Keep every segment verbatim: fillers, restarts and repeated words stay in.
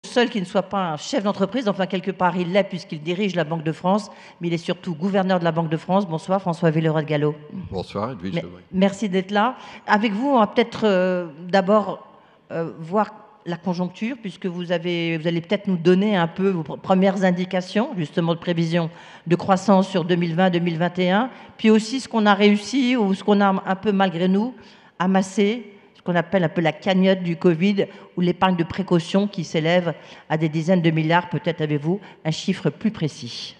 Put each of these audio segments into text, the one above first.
seul qui ne soit pas un chef d'entreprise. Enfin, quelque part, il l'est puisqu'il dirige la Banque de France, mais il est surtout gouverneur de la Banque de France. Bonsoir, François Villeroy-de-Galhau. Bonsoir, Edwige Chevrillon. Merci d'être là. Avec vous, on va peut-être euh, d'abord euh, voir la conjoncture, puisque vous, avez, vous allez peut-être nous donner un peu vos premières indications, justement, de prévision de croissance sur deux mille vingt deux mille vingt et un, puis aussi ce qu'on a réussi ou ce qu'on a un peu, malgré nous, amassé, ce qu'on appelle un peu la cagnotte du Covid, ou l'épargne de précaution qui s'élève à des dizaines de milliards. Peut-être avez-vous un chiffre plus précis.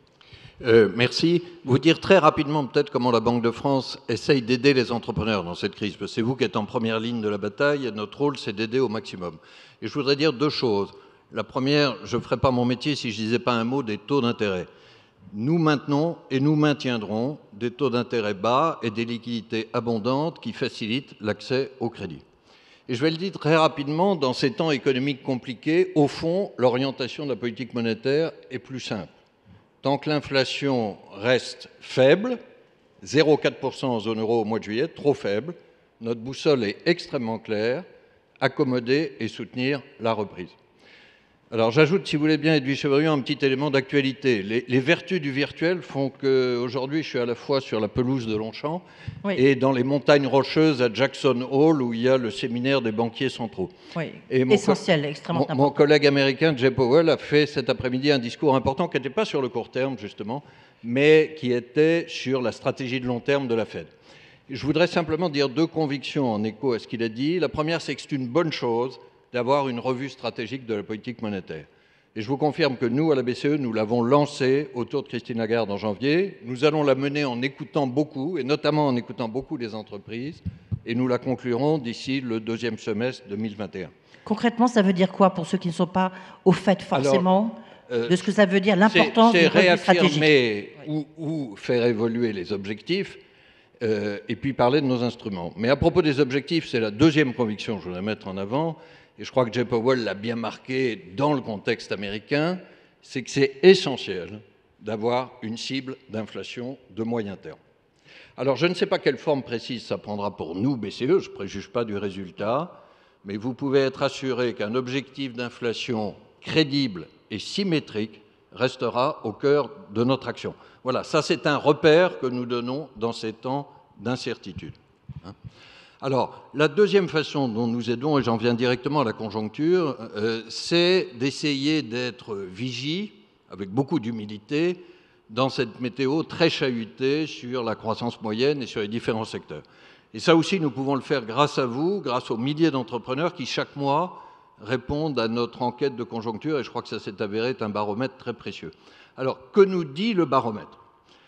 Euh, merci. Vous dire très rapidement peut-être comment la Banque de France essaye d'aider les entrepreneurs dans cette crise. Parce que c'est vous qui êtes en première ligne de la bataille et notre rôle, c'est d'aider au maximum. Et je voudrais dire deux choses. La première, je ne ferais pas mon métier si je ne disais pas un mot des taux d'intérêt. Nous maintenons et nous maintiendrons des taux d'intérêt bas et des liquidités abondantes qui facilitent l'accès au crédit. Et je vais le dire très rapidement, dans ces temps économiques compliqués, au fond, l'orientation de la politique monétaire est plus simple. Tant que l'inflation reste faible, zéro virgule quatre pour cent en zone euro au mois de juillet, trop faible, notre boussole est extrêmement claire, accommoder et soutenir la reprise. Alors j'ajoute, si vous voulez bien, Edwige Chevrillon, un petit élément d'actualité. Les, les vertus du virtuel font qu'aujourd'hui, je suis à la fois sur la pelouse de Longchamp oui. et dans les montagnes rocheuses à Jackson Hole, où il y a le séminaire des banquiers centraux. Oui, et mon essentiel, co extrêmement mon, important. Mon collègue américain, Jay Powell, a fait cet après-midi un discours important qui n'était pas sur le court terme, justement, mais qui était sur la stratégie de long terme de la Fed. Je voudrais simplement dire deux convictions en écho à ce qu'il a dit. La première, c'est que c'est une bonne chose d'avoir une revue stratégique de la politique monétaire. Et je vous confirme que nous, à la B C E, nous l'avons lancée autour de Christine Lagarde en janvier. Nous allons la mener en écoutant beaucoup, et notamment en écoutant beaucoup les entreprises, et nous la conclurons d'ici le deuxième semestre deux mille vingt et un. Concrètement, ça veut dire quoi pour ceux qui ne sont pas au fait forcément Alors, euh, de ce que ça veut dire, l'importance d'une revue stratégique? C'est réaffirmer ou, ou faire évoluer les objectifs, euh, et puis parler de nos instruments. Mais à propos des objectifs, c'est la deuxième conviction que je voudrais mettre en avant, et je crois que Jay Powell l'a bien marqué dans le contexte américain, c'est que c'est essentiel d'avoir une cible d'inflation de moyen terme. Alors, je ne sais pas quelle forme précise ça prendra pour nous, B C E, je ne préjuge pas du résultat, mais vous pouvez être assuré qu'un objectif d'inflation crédible et symétrique restera au cœur de notre action. Voilà, ça c'est un repère que nous donnons dans ces temps d'incertitude. Hein. Alors, la deuxième façon dont nous aidons, et j'en viens directement à la conjoncture, euh, c'est d'essayer d'être vigie, avec beaucoup d'humilité, dans cette météo très chahutée sur la croissance moyenne et sur les différents secteurs. Et ça aussi, nous pouvons le faire grâce à vous, grâce aux milliers d'entrepreneurs qui, chaque mois, répondent à notre enquête de conjoncture, et je crois que ça s'est avéré être un baromètre très précieux. Alors, que nous dit le baromètre ?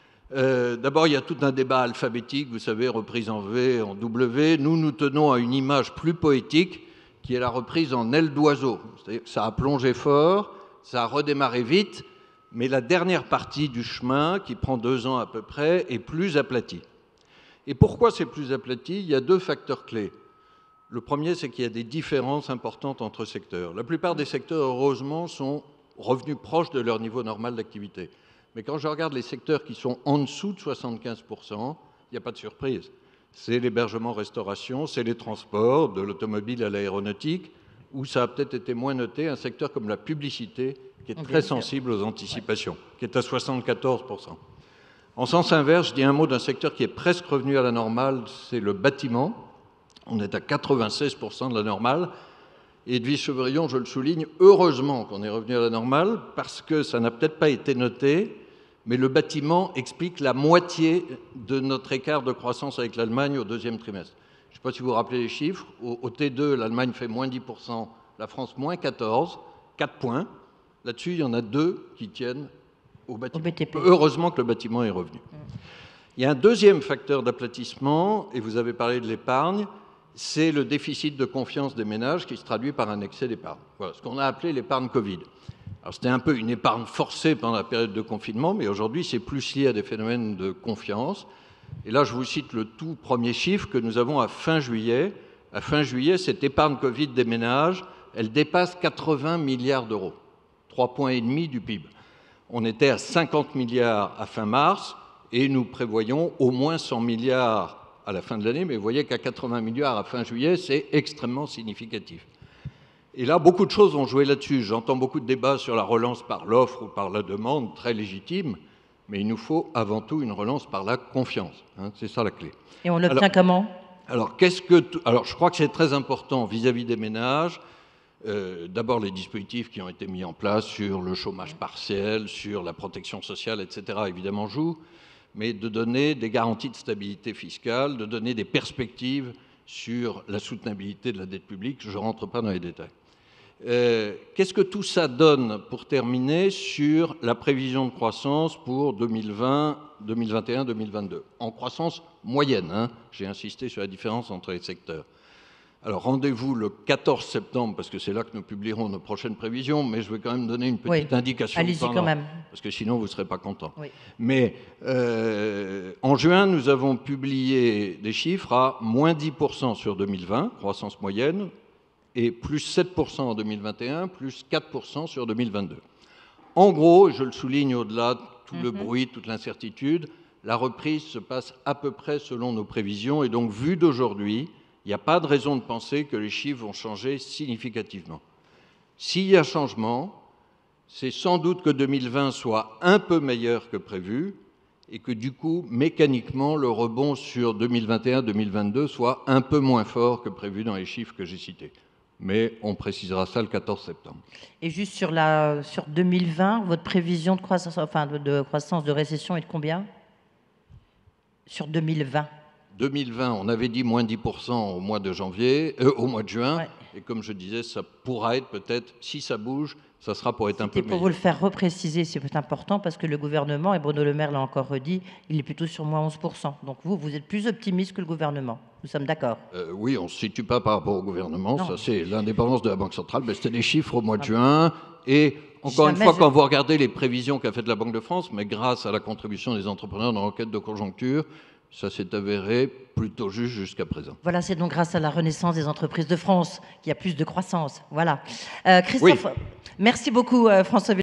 Euh, D'abord, il y a tout un débat alphabétique, vous savez, reprise en V, en W. Nous, nous tenons à une image plus poétique, qui est la reprise en aile d'oiseau. Ça a plongé fort, ça a redémarré vite, mais la dernière partie du chemin, qui prend deux ans à peu près, est plus aplatie. Et pourquoi c'est plus aplati ? Il y a deux facteurs clés. Le premier, c'est qu'il y a des différences importantes entre secteurs. La plupart des secteurs, heureusement, sont revenus proches de leur niveau normal d'activité. Mais quand je regarde les secteurs qui sont en dessous de soixante-quinze pour cent, il n'y a pas de surprise. C'est l'hébergement-restauration, c'est les transports, de l'automobile à l'aéronautique, où ça a peut-être été moins noté, un secteur comme la publicité, qui est très sensible aux anticipations, qui est à soixante-quatorze pour cent. En sens inverse, je dis un mot d'un secteur qui est presque revenu à la normale, c'est le bâtiment. On est à quatre-vingt-seize pour cent de la normale. Et Edwige Chevrillon, je le souligne, heureusement qu'on est revenu à la normale, parce que ça n'a peut-être pas été noté, mais le bâtiment explique la moitié de notre écart de croissance avec l'Allemagne au deuxième trimestre. Je ne sais pas si vous vous rappelez les chiffres. Au, au T deux, l'Allemagne fait moins dix pour cent, la France moins quatorze pour cent, quatre points. Là-dessus, il y en a deux qui tiennent au bâtiment. Au B T P. Heureusement que le bâtiment est revenu. Mmh. Il y a un deuxième facteur d'aplatissement, et vous avez parlé de l'épargne, c'est le déficit de confiance des ménages qui se traduit par un excès d'épargne. Voilà, ce qu'on a appelé l'épargne Covid. Alors, c'était un peu une épargne forcée pendant la période de confinement, mais aujourd'hui, c'est plus lié à des phénomènes de confiance. Et là, je vous cite le tout premier chiffre que nous avons à fin juillet. À fin juillet, cette épargne Covid des ménages, elle dépasse quatre-vingts milliards d'euros, trois virgule cinq points du P I B. On était à cinquante milliards à fin mars, et nous prévoyons au moins cent milliards à la fin de l'année, mais vous voyez qu'à quatre-vingts milliards à fin juillet, c'est extrêmement significatif. Et là, beaucoup de choses ont joué là-dessus. J'entends beaucoup de débats sur la relance par l'offre ou par la demande, très légitime, mais il nous faut avant tout une relance par la confiance. Hein, c'est ça la clé. Et on l'obtient comment ? Alors, qu'est-ce que alors, je crois que c'est très important vis-à-vis des ménages. Euh, D'abord, les dispositifs qui ont été mis en place sur le chômage partiel, sur la protection sociale, et cetera, évidemment, jouent, mais de donner des garanties de stabilité fiscale, de donner des perspectives sur la soutenabilité de la dette publique. Je ne rentre pas dans les détails. Euh, Qu'est-ce que tout ça donne, pour terminer, sur la prévision de croissance pour deux mille vingt, deux mille vingt et un, deux mille vingt-deux, en croissance moyenne, hein, j'ai insisté sur la différence entre les secteurs. Alors rendez-vous le quatorze septembre, parce que c'est là que nous publierons nos prochaines prévisions, mais je vais quand même donner une petite oui. indication. Allez-y quand même. Parce que sinon vous ne serez pas content. Oui. Mais euh, en juin, nous avons publié des chiffres à moins dix pour cent sur deux mille vingt, croissance moyenne, et plus sept pour cent en deux mille vingt et un, plus quatre pour cent sur deux mille vingt-deux. En gros, je le souligne au-delà de tout mm-hmm. le bruit, toute l'incertitude, la reprise se passe à peu près selon nos prévisions, et donc, vu d'aujourd'hui, il n'y a pas de raison de penser que les chiffres vont changer significativement. S'il y a changement, c'est sans doute que deux mille vingt soit un peu meilleur que prévu, et que du coup, mécaniquement, le rebond sur deux mille vingt et un deux mille vingt-deux soit un peu moins fort que prévu dans les chiffres que j'ai cités. Mais on précisera ça le quatorze septembre. Et juste sur, la, sur deux mille vingt, votre prévision de croissance, enfin de, de croissance de récession est de combien ? Sur deux mille vingt. deux mille vingt, on avait dit moins dix pour cent au mois de janvier, euh, au mois de juin, ouais. Et comme je disais, ça pourra être peut-être, si ça bouge, ça sera pour être un peu meilleur. Pour vous le faire repréciser, c'est important parce que le gouvernement, et Bruno Le Maire l'a encore redit, il est plutôt sur moins onze pour cent. Donc vous, vous êtes plus optimiste que le gouvernement. Nous sommes d'accord. Euh, oui, on ne se situe pas par rapport au gouvernement. Non. Ça, c'est l'indépendance de la Banque centrale. Ben, c'était des chiffres au mois de ah, juin. Et encore Jamais une fois, je... quand vous regardez les prévisions qu'a faites la Banque de France, mais grâce à la contribution des entrepreneurs dans l'enquête de conjoncture, ça s'est avéré plutôt juste jusqu'à présent. Voilà, c'est donc grâce à la renaissance des entreprises de France qu'il y a plus de croissance. Voilà. Euh, Christophe, oui. Merci beaucoup, euh, François.